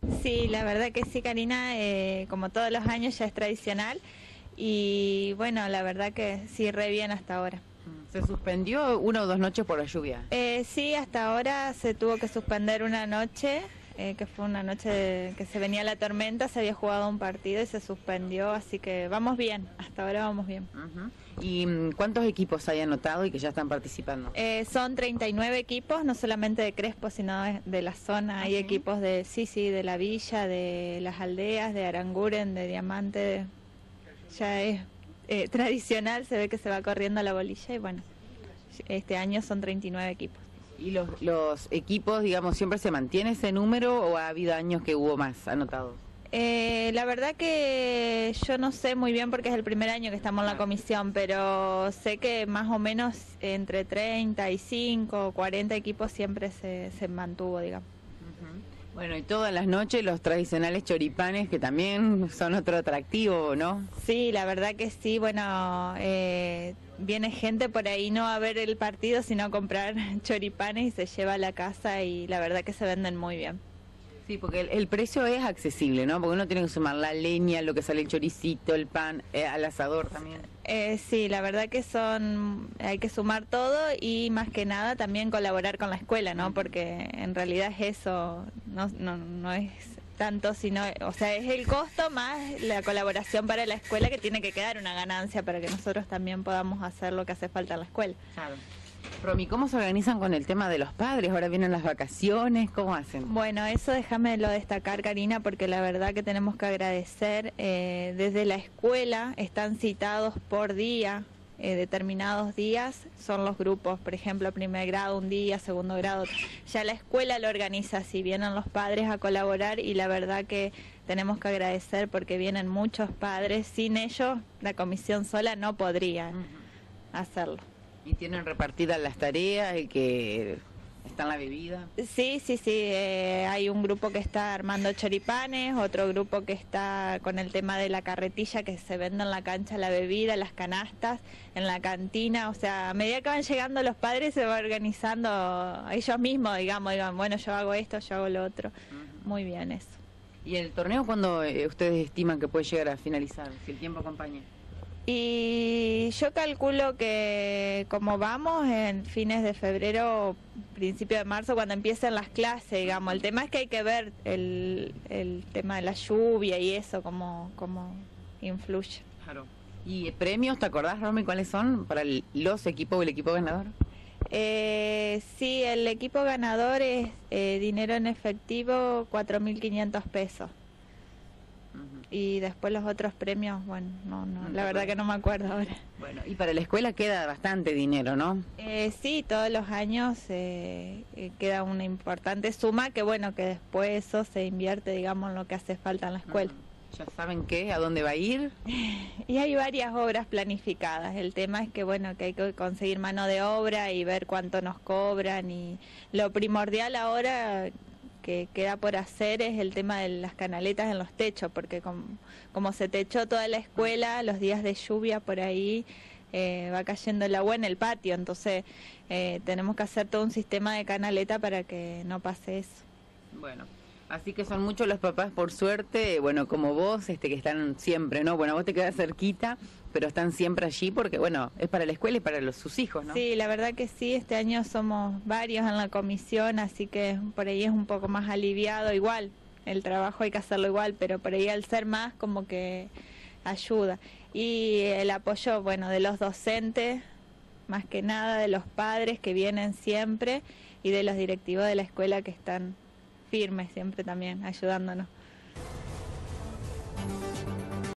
Sí, la verdad que sí, Karina, como todos los años ya es tradicional y bueno, la verdad que sí, re bien hasta ahora. ¿Se suspendió una o dos noches por la lluvia? Sí, hasta ahora se tuvo que suspender una noche, que fue una noche que se venía la tormenta, se había jugado un partido y se suspendió, así que vamos bien, hasta ahora vamos bien. Ujú. ¿Y cuántos equipos hay anotado y que ya están participando? Son 39 equipos, no solamente de Crespo, sino de la zona. Hay ¿sí? equipos de, sí, de la villa, de las aldeas, de Aranguren, de Diamante. Ya es tradicional, se ve que se va corriendo la bolilla y bueno, este año son 39 equipos. ¿Y los equipos, digamos, siempre se mantiene ese número o ha habido años que hubo más anotados? La verdad que yo no sé muy bien porque es el primer año que estamos en la comisión, pero sé que más o menos entre 35 o 40 equipos siempre se mantuvo, digamos. Bueno, y todas las noches los tradicionales choripanes que también son otro atractivo, ¿no? Sí, la verdad que sí, bueno, viene gente por ahí no a ver el partido, sino a comprar choripanes y se lleva a la casa y la verdad que se venden muy bien. Sí, porque el precio es accesible, ¿no? Porque uno tiene que sumar la leña, lo que sale el choricito, el pan, al asador también. Sí, la verdad que hay que sumar todo y más que nada también colaborar con la escuela, ¿no? Porque en realidad es eso, no es tanto, sino, o sea, es el costo más la colaboración para la escuela que tiene que quedar una ganancia para que nosotros también podamos hacer lo que hace falta en la escuela. Claro. Romy, ¿cómo se organizan con el tema de los padres? Ahora vienen las vacaciones, ¿cómo hacen? Bueno, eso déjamelo destacar, Karina, porque la verdad que tenemos que agradecer. Desde la escuela están citados por día, determinados días, son los grupos, por ejemplo, primer grado un día, segundo grado. Ya la escuela lo organiza así, vienen los padres a colaborar y la verdad que tenemos que agradecer porque vienen muchos padres. Sin ellos, la comisión sola no podría hacerlo. ¿Y tienen repartidas las tareas, el que está en la bebida? Sí, hay un grupo que está armando choripanes, otro grupo que está con el tema de la carretilla que se vende en la cancha, la bebida, las canastas, en la cantina, o sea, a medida que van llegando los padres se va organizando ellos mismos, digamos, bueno, yo hago esto, yo hago lo otro. Muy bien eso. ¿Y el torneo cuándo ustedes estiman que puede llegar a finalizar, si el tiempo acompaña? Y yo calculo que como vamos en fines de febrero, principio de marzo, cuando empiecen las clases, digamos, el tema es que hay que ver el tema de la lluvia y eso, cómo influye. Claro. ¿Y premios, te acordás, Romy, cuáles son para los equipos o el equipo ganador? Sí, el equipo ganador es dinero en efectivo, 4.500 pesos. Y después los otros premios, bueno, la verdad que no me acuerdo ahora. Bueno, y para la escuela queda bastante dinero, ¿no? Sí, todos los años queda una importante suma que bueno, que después eso se invierte, digamos, en lo que hace falta en la escuela. ¿Ya saben qué? ¿A dónde va a ir? Y hay varias obras planificadas. El tema es que bueno, que hay que conseguir mano de obra y ver cuánto nos cobran y lo primordial ahora que queda por hacer es el tema de las canaletas en los techos, porque como se techó toda la escuela, los días de lluvia por ahí va cayendo el agua en el patio, entonces tenemos que hacer todo un sistema de canaleta para que no pase eso. Bueno, así que son muchos los papás, por suerte, bueno, como vos, que están siempre, ¿no? Bueno, vos te quedás cerquita, pero están siempre allí porque, bueno, es para la escuela y para sus hijos, ¿no? Sí, la verdad que sí, este año somos varios en la comisión, así que por ahí es un poco más aliviado, igual, el trabajo hay que hacerlo igual, pero por ahí al ser más como que ayuda. Y el apoyo, bueno, de los docentes, más que nada de los padres que vienen siempre y de los directivos de la escuela que están firmes siempre también ayudándonos.